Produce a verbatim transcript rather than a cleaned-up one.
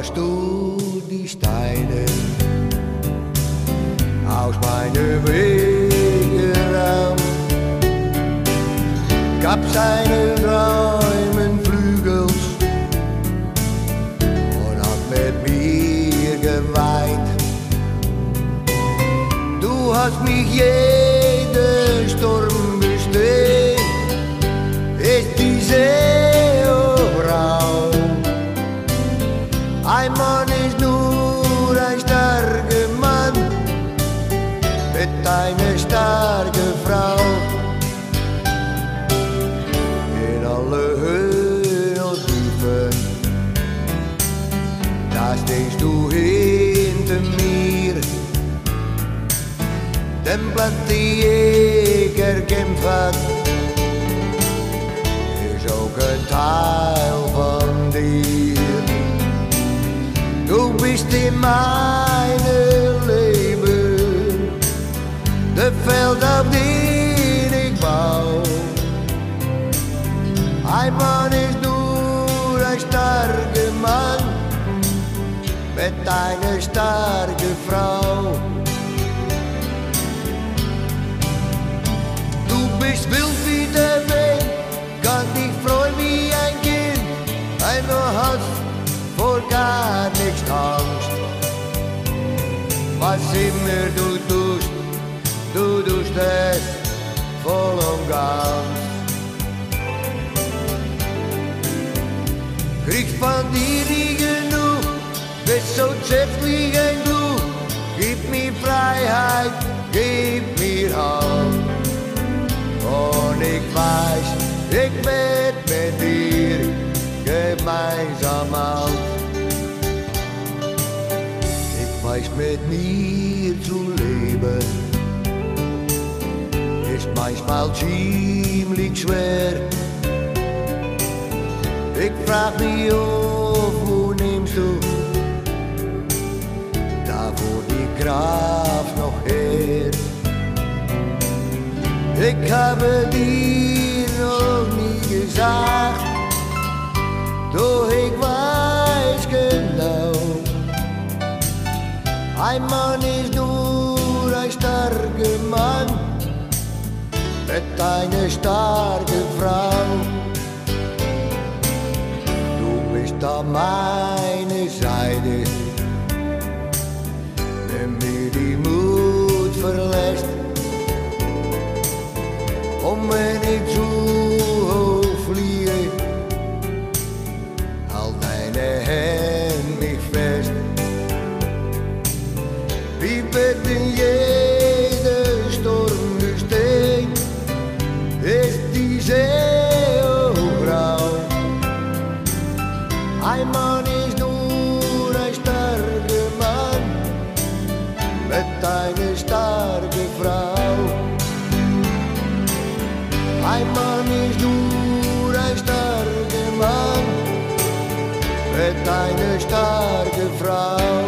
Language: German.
hast du die Steine aus meinem Wege raus. Gab seine Träumen Flügels und hat mit mir geweint. Du hast mich jeden Sturm bestehen, ist die See rau. Ein Mann ist nur ein starker Mann mit einer starken Frau. In alle Höhen und Tiefen, da stehst du hinter mir. Den Platz, die ich erkämpft hat, ist auch ein Teil von dir. Du bist in meinem Leben, das Feld, auf dem ich bau. Ein Mann ist nur ein starker Mann mit einer starken Frau. Du bist wild wie der Wind, kann dich freuen wie ein Kind, einmal hast vor gar nichts Angst. Was immer du tust, du tust es voll und ganz. Kriegst von dir nie genug, bist so zärtlich ein Blut. Gib mir Freiheit, gib mir Halt. Und ich weiß, ich werd mit dir gemeinsam alt. Ich weiß, mit mir zu leben ist manchmal ziemlich schwer. Ich frag mich oft, wo nimmst du davor die Kraft noch her? Ich habe dir noch nie gesagt, doch ich weiß genau, ein Mann ist nur ein starker Mann mit einer starken Frau. Du bist an meiner Seite, wenn mir die Mut verlässt. Und wenn ich zu hoch fliege, halt deine Hände mich fest. Wie wird in jeder Sturm gestehen, ist die See grau. Ein Mann ist nur ein starker Mann mit einer starken Frau. Ein Mann ist nur ein starker Mann mit einer starken Frau.